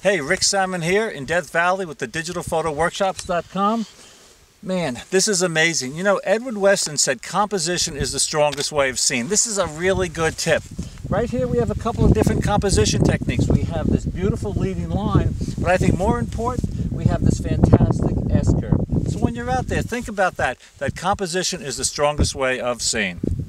Hey, Rick Sammon here in Death Valley with the digitalphotoworkshops.com. Man, this is amazing. You know, Edward Weston said composition is the strongest way of seeing. This is a really good tip. Right here we have a couple of different composition techniques. We have this beautiful leading line, but I think more important, we have this fantastic S-curve. So when you're out there, think about that. That composition is the strongest way of seeing.